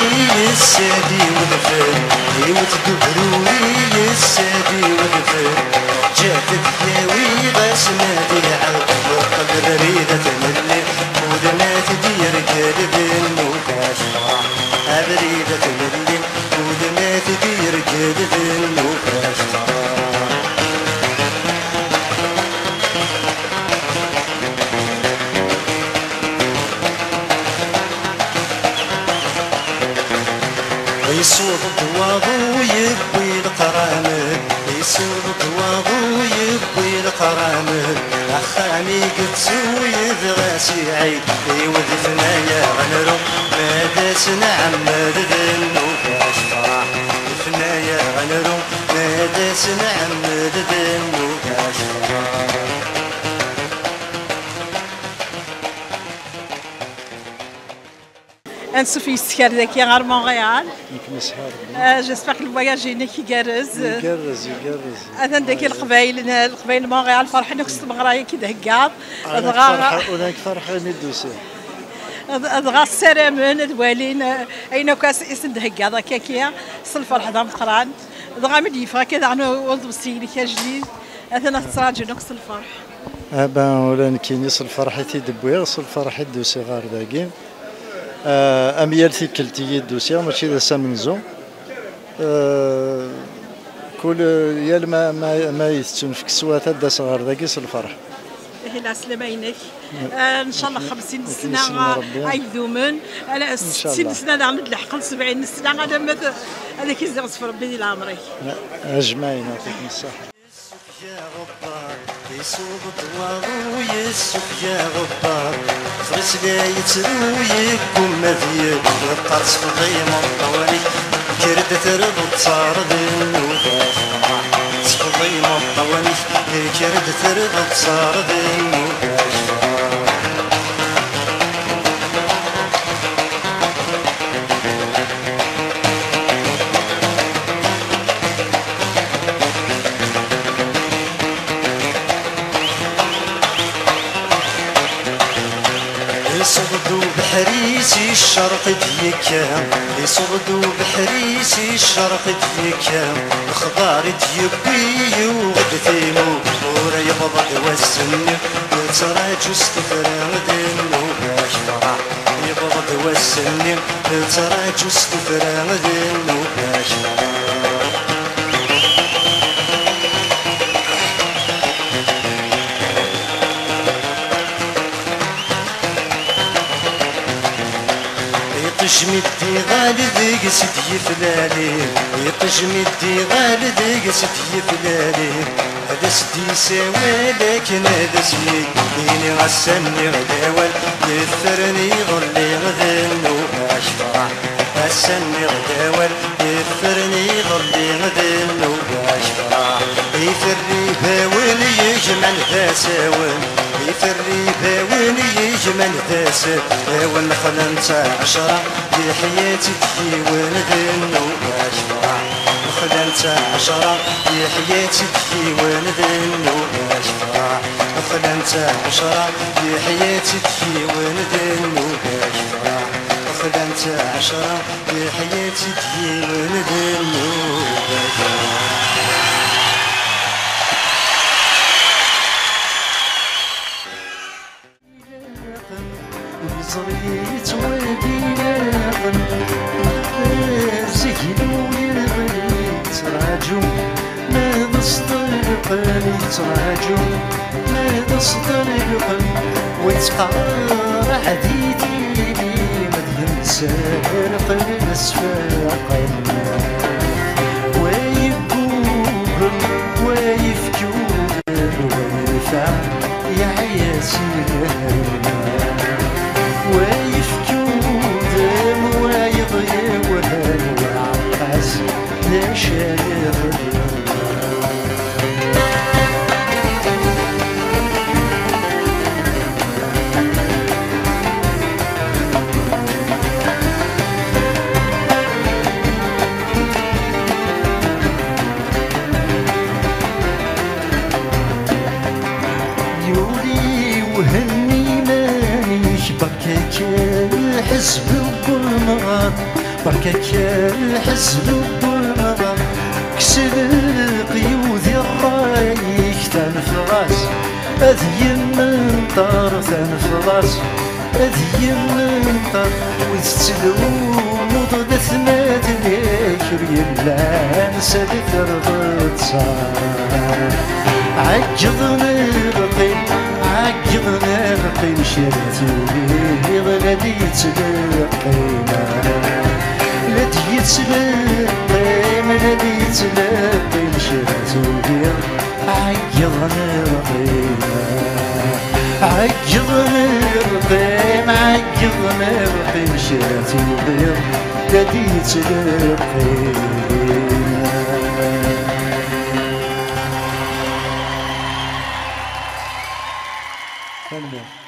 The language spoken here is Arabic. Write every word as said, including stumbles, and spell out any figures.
السادي والفل وتدبروري السادي والفل جات الداوي غاس نادي عاود والقدر ريدة تملي ودمات دير قلب النوكاش بريدة تملي ودمات دير قلب النوكاش يسوق دواغو يبوي القرامل يسوق دواغو يبوي القرامل أخاني قدسو يذغاسي عيد يوذ ثنايا غنرو ما داس نعمد ذنو كاش فرح ثنايا غنرو ما داس نعمد ذنو كاش فرح. نشوف يستكر ذاك غير مونريال. جيسبر كو الفواياج هناك يقرز يقرز يقرز هذا داك القبايل القبايل مونريال فرحنا كنت مغرايا كي دهكاط دغا هناك فرحه ندوسي دغا السرامن الوالين اين كاس اسم دهكاط هكاكيا الفرحه دام قران دغا ملي فكذا انا ولد بسيلي كاجلي هذا تصراجو نقص الفرح ابا ولا كاين الفرحه تيدبوي الفرحه دوسي غار داكين اميال ثيكلتي الدوسيه ماشي ذا سامنزو أه كل يال ما ما ما يستون في كسوات دا صغار ذاكيس الفرح هلا سلامينك آه ان شاء الله خمسين سنه عيدومن على ستين سنه نعمل الحقل سبعين سنه هذا مثل هذا كيزيغ في ربي ديال عمري اجمعين يعطيكم الصحه يا غبار يسوق دواغو يسوق يا غبار فرس لا يترو يكون مذيب القرص في ضيمة الطوالي كرد تربط صار ذنوباش في ضيمة الطوالي كرد تربط صار ذنوباش يصغدو بحريسي الشرق ديكا يصغدو بحريسي الشرق ديكا الخضار ديبي وغدثينو ورا يبضد والسن تراجو استفرا دينو باش فرح يبضد والسن تراجو استفرا دينو باش يطجمي الديغال ذيك سدي فلالي يطجمي الديغال ذيك سدي فلالي هذا سدي ساوي لكن هذا سمي ديني غسني غداول يثرني ظلي غذنو باش فرح غسني غداول يثرني ظلي غذنو باش فرح يثرني باول يجمع ذاساون يفري باوين يجمل ذاسر اول خلنت عشرة في حياتي تكيون ذنو باش فرح خلنت عشرة في حياتي تكيون ذنو باش فرح خلنت عشرة في حياتي تكيون ذنو باش فرح خلنت عشرة في حياتي تكيون ذنو باش فرح. صريت ودياقن زينو يبني تراجو ما تصدقني تراجو ما تصدقن وتقار عديتي لي مدين سارق الاسفاقن ويبوغن ويفجون ويرفع يا عياسي ويفجودم ويضيع وهن وعقاس لشاير يولي وهني مانيش بكيت الحزب بالمرض بركاك الحزن والنظر كسلق يوذي الرايك تنفغاس أذي من طار تنفغاس أذي من طار ويستلوم وضد ثنات ذكر يلا نسالي ترضى تصار عجضني رقيم عجضني رقيم شريتي غادي يتلقينا غادي يتلقيم غادي يتلقيم شريتي عجضني رقيم عجضني رقيم عجضني رقيم شريتي غادي يتلقينا Thunder.